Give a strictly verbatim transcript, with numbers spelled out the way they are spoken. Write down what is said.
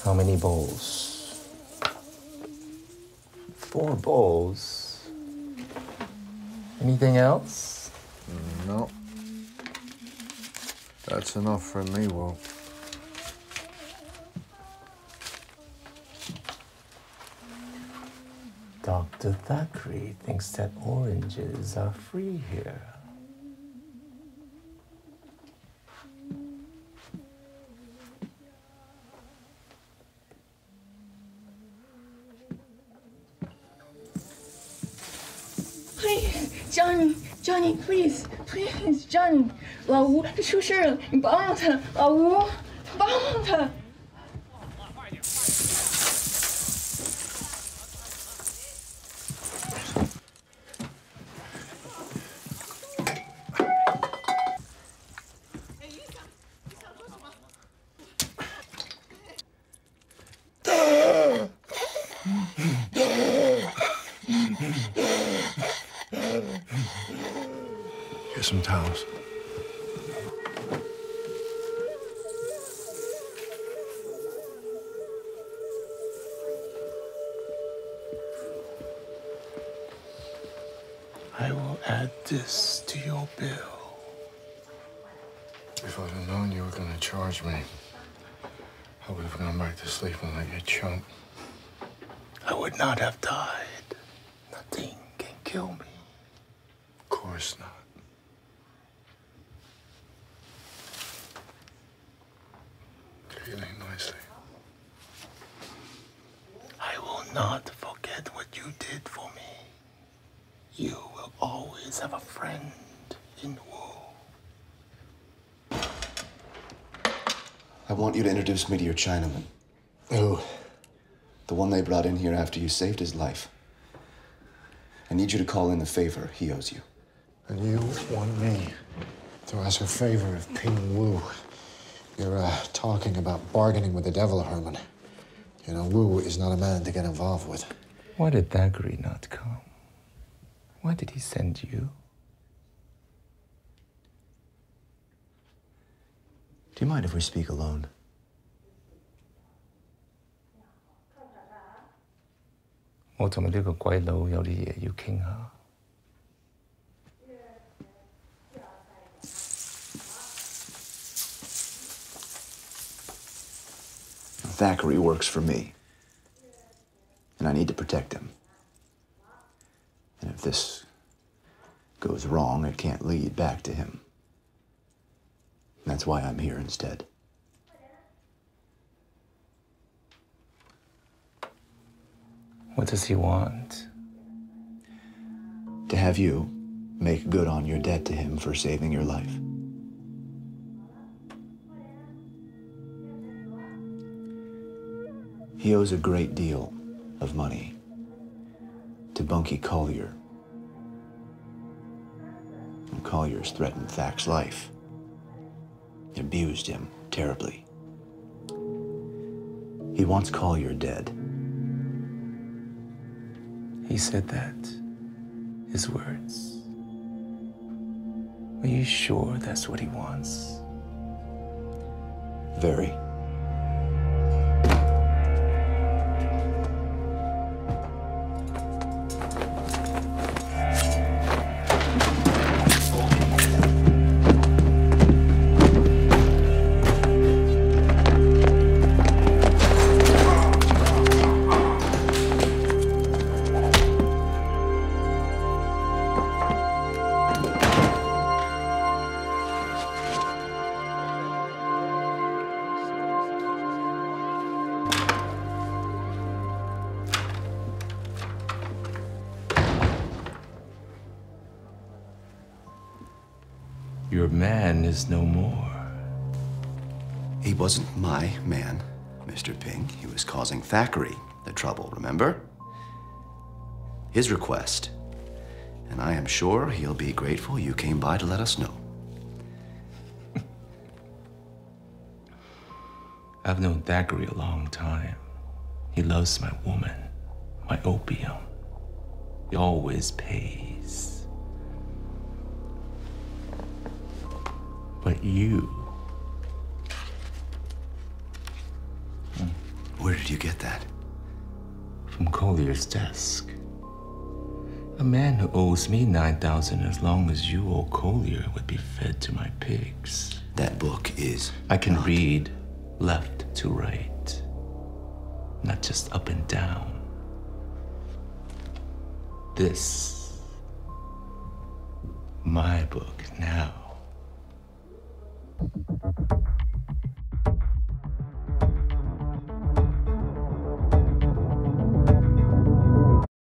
How many bowls? Four bowls. Anything else? No. That's enough for me, Wu. Doctor Thackeray thinks that oranges are free here. Please, Johnny, Johnny, please, please, Johnny， 老吴出事了，你帮帮他，老吴，帮帮他。 Get some towels. I will add this to your bill. If I'd have known you were going to charge me, I would have gone back to sleep and let you chump. I would not have died. Nothing can kill me. Of course not. Feeling nicely. I will not forget what you did for me. You will always have a friend in Wu. I want you to introduce me to your Chinaman. Who? The one they brought in here after you saved his life. I need you to call in the favor he owes you. And you want me to ask a favor of Ping Wu. You're uh, talking about bargaining with the devil, Herman. You know, Wu is not a man to get involved with. Why did Thackeray not come? Why did he send you? Do you mind if we speak alone? Thackeray works for me, and I need to protect him. And if this goes wrong, it can't lead back to him. And that's why I'm here instead. What does he want? To have you make good on your debt to him for saving your life. He owes a great deal of money to Bunky Collier. And Collier's threatened Thac's life. He abused him terribly. He wants Collier dead. He said that. His words. Are you sure that's what he wants? Very. Your man is no more. He wasn't my man, Mister Ping. He was causing Thackeray the trouble, remember? His request. And I am sure he'll be grateful you came by to let us know. I've known Thackeray a long time. He loves my woman, my opium. He always pays. But you... did you get that? From Collier's desk. A man who owes me nine thousand as long as you owe Collier would be fed to my pigs. That book is I can not- read left to right, not just up and down. This, my book now.